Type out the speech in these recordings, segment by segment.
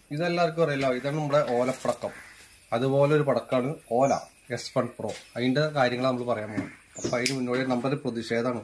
ഇതെല്ലാവർക്കും അറിയില്ല, ഇതാണ് നമ്മുടെ ഓലപ്പടക്കം. അതുപോലെ ഒരു പടക്കമാണ് ഓല S1 Pro. അതിന്റെ കാര്യങ്ങൾ നമ്മൾ പറയാൻ പോകും. അപ്പൊ അതിന് മുന്നോടി നമ്മുടെ ഒരു പ്രതിഷേധമാണ്.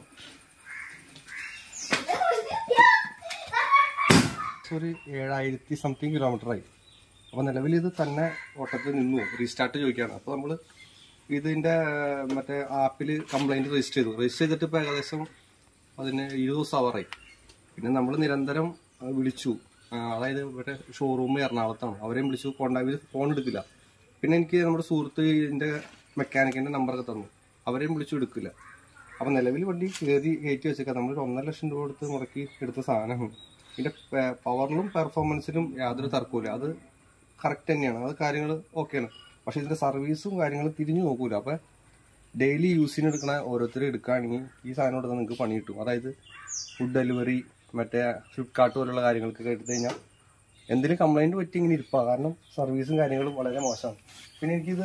ഒരു 7000 സംതിങ് കിലോമീറ്ററായി. അപ്പൊ നിലവിൽ ഇത് തന്നെ ഓട്ടത്തിൽ നിന്നു റീസ്റ്റാർട്ട് ചോദിക്കുകയാണ്. അപ്പൊ നമ്മള് ഇതിന്റെ മറ്റേ ആപ്പിൽ കംപ്ലൈന്റ് രജിസ്റ്റർ ചെയ്തിട്ട് ഇപ്പൊ ഏകദേശം അതിന് 20 ദിവസം ആവാറായി. പിന്നെ നമ്മൾ നിരന്തരം വിളിച്ചു, അതായത് ഇവിടെ ഷോറൂം എറണാകുളത്താണ്, അവരെയും വിളിച്ചു, ഫോൺ എടുക്കില്ല. പിന്നെ എനിക്ക് നമ്മുടെ സുഹൃത്ത് ഇതിന്റെ മെക്കാനിക്കിന്റെ നമ്പറൊക്കെ തന്നു, അവരെയും വിളിച്ചു എടുക്കില്ല. അപ്പൊ നിലവിൽ വണ്ടി കയറ്റി വെച്ചേക്കാം. നമ്മൾ 1.5 ലക്ഷം രൂപ കൊടുത്ത് മുടക്കി എടുത്ത സാധനമാണ്. ഇതിന്റെ പവറിലും പെർഫോമൻസിലും യാതൊരു തർക്കമില്ല, അത് കറക്റ്റ് തന്നെയാണ്, അത് കാര്യങ്ങൾ ഓക്കെയാണ്. പക്ഷെ ഇതിന്റെ സർവീസും കാര്യങ്ങളും തിരിഞ്ഞു നോക്കൂല. അപ്പൊ ഡെയിലി യൂസിന് എടുക്കണ ഓരോരുത്തരും എടുക്കുകയാണെങ്കിൽ ഈ സാധനം എടുത്താൽ നിങ്ങൾക്ക് പണി കിട്ടും. അതായത് ഫുഡ് ഡെലിവറി, മറ്റേ ഫ്ലിപ്കാർട്ട് പോലുള്ള കാര്യങ്ങൾക്കൊക്കെ എടുത്തു കഴിഞ്ഞാൽ എന്തെങ്കിലും കംപ്ലൈന്റ് പറ്റി ഇങ്ങനെ ഇരിപ്പാ. കാരണം സർവീസും കാര്യങ്ങളും വളരെ മോശമാണ്. പിന്നെ എനിക്കിത്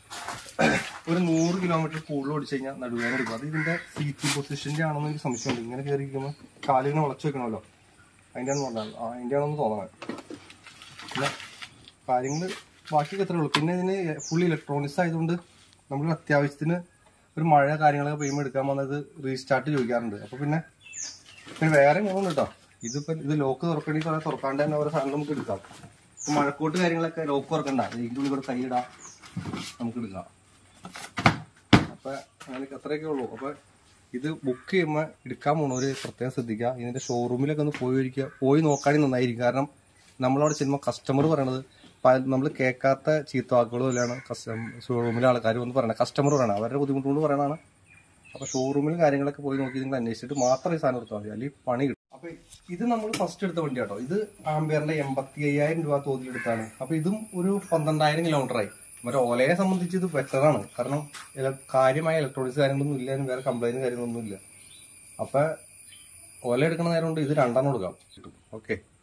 ഒരു 100 കിലോമീറ്റർ കൂടുതൽ ഓടിച്ചു കഴിഞ്ഞാൽ നടുവേദന എടുക്കും. അത് ഇതിന്റെ സീറ്റിംഗ് പൊസിഷന്റെ ആണെന്ന് എനിക്ക് സംശയമുണ്ട്. ഇങ്ങനെ കയറിയിരിക്കുമ്പോൾ കാലിങ്ങനെ വളച്ചു വെക്കണമല്ലോ, അതിൻ്റെ ആണെന്ന് പറഞ്ഞാൽ അതിൻ്റെ ആണെന്ന് തോന്നണം. പിന്നെ കാര്യങ്ങൾ ബാക്കിയൊക്കെ എത്രയേ ഉള്ളൂ. പിന്നെ ഇതിന് ഫുൾ ഇലക്ട്രോണിക്സ് ആയതുകൊണ്ട് നമ്മൾ അത്യാവശ്യത്തിന് ഒരു മഴ കാര്യങ്ങളൊക്കെ പെയ്യുമ്പോൾ എടുക്കാൻ വന്നത് റീസ്റ്റാർട്ട് ചോദിക്കാറുണ്ട്. അപ്പോൾ പിന്നെ വേറെ പോകുന്നു കേട്ടോ. ഇത് ലോക്ക് തുറക്കണമെങ്കിൽ കുറെ തുറക്കാണ്ട് തന്നെ ഓരോ സാധനം നമുക്ക് എടുക്കാം. ഇപ്പം മഴക്കോട്ട് കാര്യങ്ങളൊക്കെ ലോക്ക് തുറക്കണ്ട, ഇതിൻ്റെ ഉള്ളിൽ കൂടെ കൈയിടാം, നമുക്ക് എടുക്കാം. അപ്പം അങ്ങനെ അത്രയൊക്കെ ഉള്ളൂ. അപ്പം ഇത് ബുക്ക് ചെയ്യുമ്പോൾ എടുക്കാൻ പോകണവർ പ്രത്യേകം ശ്രദ്ധിക്കുക. ഇതിൻ്റെ ഷോറൂമിലൊക്കെ ഒന്ന് പോയി നോക്കാണെങ്കിൽ നന്നായിരിക്കും. കാരണം നമ്മളവിടെ ചെല്ലുമ്പോൾ കസ്റ്റമർ പറയണത് നമ്മൾ കേൾക്കാത്ത ചീത്ത വാക്കുകൾ പോലെയാണ് ഷോറൂമിലെ ആൾക്കാർ വന്ന് പറയണത്. കസ്റ്റമർ പറയണം, അവരുടെ ബുദ്ധിമുട്ടുകൊണ്ട് പറയണതാണ്. അപ്പോൾ ഷോറൂമിൽ കാര്യങ്ങളൊക്കെ പോയി നോക്കി നിങ്ങൾ അന്വേഷിച്ചിട്ട് മാത്രം ഈ സാധനം എടുത്താൽ മതി, അല്ലെങ്കിൽ പണി കിട്ടും. അപ്പൊ ഇത് നമ്മൾ ഫസ്റ്റ് എടുത്ത വണ്ടി കേട്ടോ. ഇത് ആംബിയറിന്റെ 85,000 രൂപ തോതിലെടുത്താണ്. അപ്പൊ ഇതും ഒരു 12,000 കിലോമീറ്ററായി. മറ്റേ ഓലയെ സംബന്ധിച്ച് ഇത് ബെറ്ററാണ്. കാരണം കാര്യമായ ഇലക്ട്രോണിക്സ് കാര്യങ്ങളൊന്നും ഇല്ല, വേറെ കംപ്ലൈന്റ് കാര്യങ്ങളൊന്നും ഇല്ല. അപ്പൊ ഓല എടുക്കുന്ന നേരം കൊണ്ട് ഇത് 2 എടുക്കാം. ഓക്കെ.